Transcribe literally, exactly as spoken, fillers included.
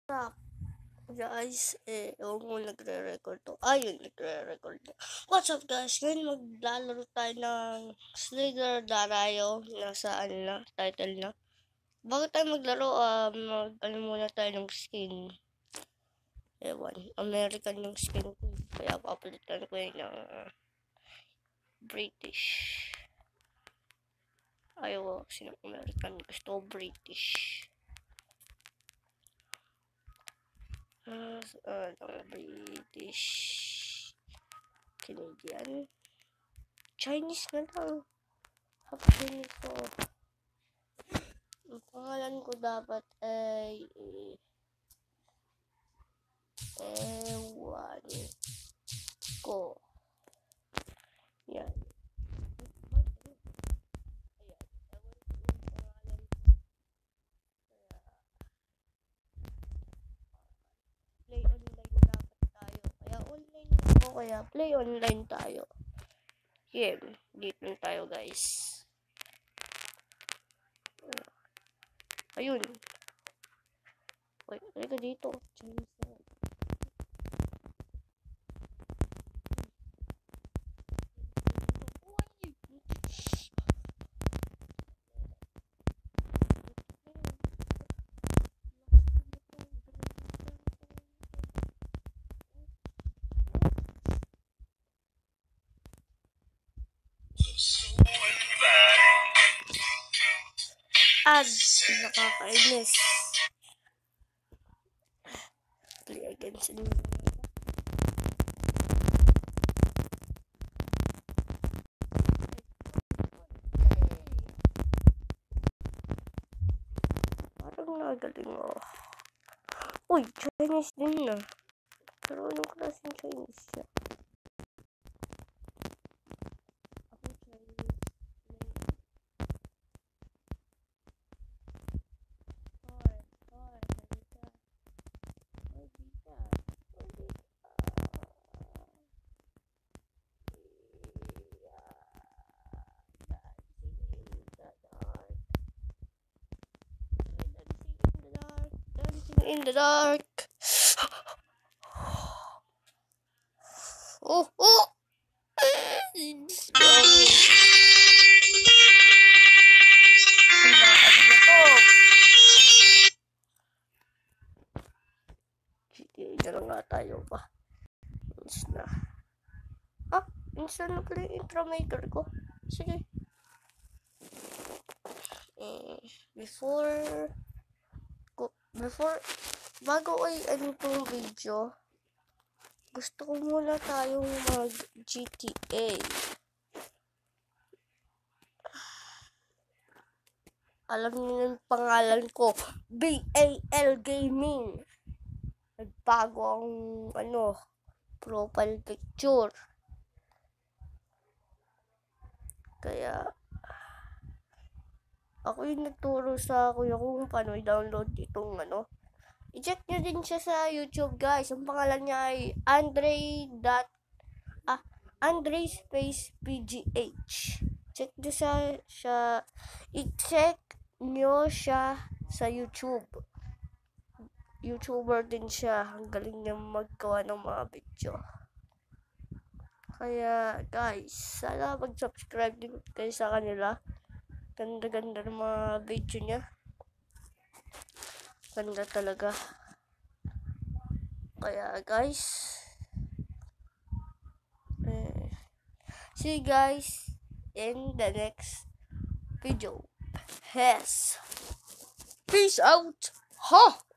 Stop. Guys, eh, ewan ko nagre-record to. Ayun, nagre-record na. What's up guys? Ngayon maglalaro tayo ng Slither Darayo. Nasa ano na, title na. Bago tayo maglaro, ah, mag, ano muna tayo ng skin. Ewan, American yung skin ko. Kaya papalitan ko yun ng uh, British. Ayaw ko kasi ng American. Gusto ko British. Uh, uh, British. Canadian. Chinese na lang. Half Chinese ko. Ang pangalan ko dapat ay ewan ko. Yan. Play online dapat tayo. Kaya online ako. Kaya play online tayo. Game. Dito na tayo guys. Ayun. Wait, halika dito. Chinese na. Ads. Nakakainis. Play against me. Parang nagaling oh. Uy, Chinese din na. Pero anong klaseng Chinese siya? Ako Chinese. Hoy, hoy, halika. Hoy, dita. Hoy, dita. Dancing in the dark. Oh, oh! G T A na lang nga tayo pa. Ins na. Ah, insan na pala yung intro maker ko. Sige. Eh, before, before, bago ay ano itong video, gusto ko muna tayong mag G T A. Alam niyo yung pangalan ko, B A L Gaming. Nagbago ang ano, profile picture. Kaya ako yung nagturo sa kuya ko kung paano i-download itong ano. I-check nyo din siya sa YouTube guys. Ang pangalan niya ay Andre. Ah, Andre Space P G H. Check nyo siya, siya i-check nyo siya sa YouTube. YouTuber din siya. Ang galing niya maggawa ng mga video. Kaya guys, sana mag-subscribe din kayo sa kanila. Ganda-ganda ng mga video niya. Ganda talaga. Kaya guys, eh, see you guys in the next video. Yes. Peace out. Ha!